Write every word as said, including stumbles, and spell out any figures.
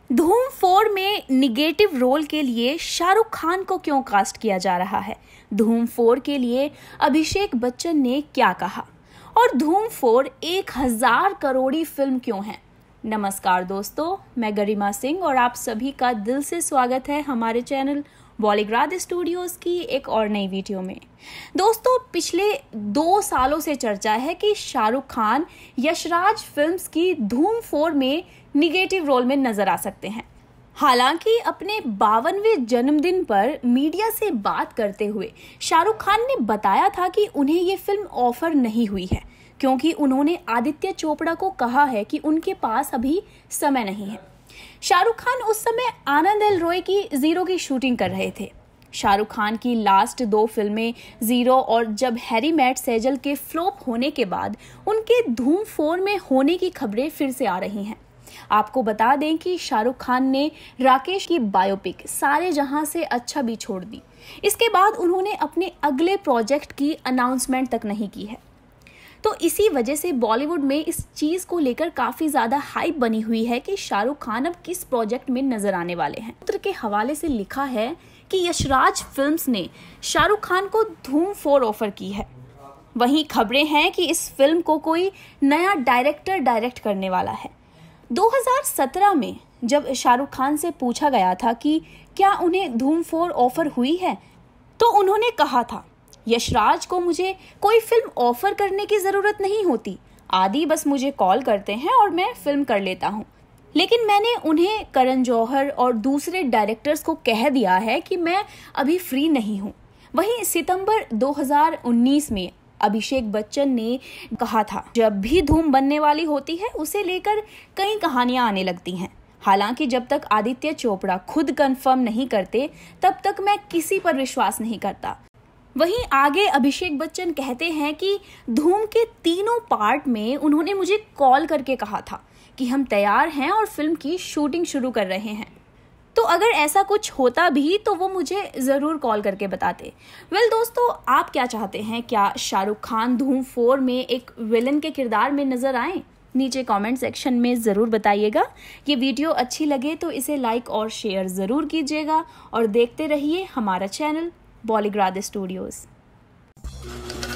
धूम फोर में negative role के लिए शाहरुख खान को क्यों कास्ट किया जा रहा है? धूम फोर के लिए अभिषेक बच्चन ने क्या कहा? और धूम फोर एक हजार करोड़ी फिल्म क्यों है? नमस्कार दोस्तों, मैं गरिमा सिंह और आप सभी का दिल से स्वागत है हमारे चैनल बॉलीग्राद स्टूडियोज़ की एक और नई वीडियो में। दोस्तों, पिछले दो सालों से चर्चा है कि शाहरुख खान यशराज फिल्म्स की धूम फोर में निगेटिव रोल में नजर आ सकते हैं। हालांकि अपने बावनवें जन्मदिन पर मीडिया से बात करते हुए शाहरुख खान ने बताया था कि उन्हें ये फिल्म ऑफर नहीं हुई है क्योंकि उन्होंने आदित्य चोपड़ा को कहा है कि उनके पास अभी समय नहीं है। शाहरुख खान उस समय आनंद एल रॉय की जीरो की शूटिंग कर रहे थे। शाहरुख खान की लास्ट दो फिल्में जीरो और जब हैरी मेट सेजल के फ्लॉप होने के बाद उनके धूम फोर में होने की खबरें फिर से आ रही हैं। आपको बता दें कि शाहरुख खान ने राकेश की बायोपिक सारे जहां से अच्छा भी छोड़ दी। इसके बाद उन्होंने अपने अगले प्रोजेक्ट की अनाउंसमेंट तक नहीं की है। तो इसी वजह से बॉलीवुड में इस चीज़ को लेकर काफ़ी ज़्यादा हाइप बनी हुई है कि शाहरुख खान अब किस प्रोजेक्ट में नजर आने वाले हैं। सूत्र के हवाले से लिखा है कि यशराज फिल्म्स ने शाहरुख खान को धूम फोर ऑफर की है। वहीं खबरें हैं कि इस फिल्म को कोई नया डायरेक्टर डायरेक्ट करने वाला है। दो हज़ार सत्रह में जब शाहरुख खान से पूछा गया था कि क्या उन्हें धूम फोर ऑफर हुई है, तो उन्होंने कहा था, यशराज को मुझे कोई फिल्म ऑफर करने की ज़रूरत नहीं होती, आदि बस मुझे कॉल करते हैं और मैं फिल्म कर लेता हूँ। लेकिन मैंने उन्हें करण जौहर और दूसरे डायरेक्टर्स को कह दिया है कि मैं अभी फ्री नहीं हूँ। वहीं सितंबर दो हज़ार उन्नीस में अभिषेक बच्चन ने कहा था, जब भी धूम बनने वाली होती है उसे लेकर कई कहानियां आने लगती हैं। हालांकि जब तक आदित्य चोपड़ा खुद कंफर्म नहीं करते तब तक मैं किसी पर विश्वास नहीं करता। वहीं आगे अभिषेक बच्चन कहते हैं कि धूम के तीनों पार्ट में उन्होंने मुझे कॉल करके कहा था कि हम तैयार हैं और फिल्म की शूटिंग शुरू कर रहे हैं। तो अगर ऐसा कुछ होता भी तो वो मुझे ज़रूर कॉल करके बताते। वेल दोस्तों, आप क्या चाहते हैं? क्या शाहरुख खान धूम फोर में एक विलन के किरदार में नज़र आएं? नीचे कमेंट सेक्शन में ज़रूर बताइएगा। ये वीडियो अच्छी लगे तो इसे लाइक और शेयर ज़रूर कीजिएगा और देखते रहिए हमारा चैनल बॉलीग्राद स्टूडियोज़।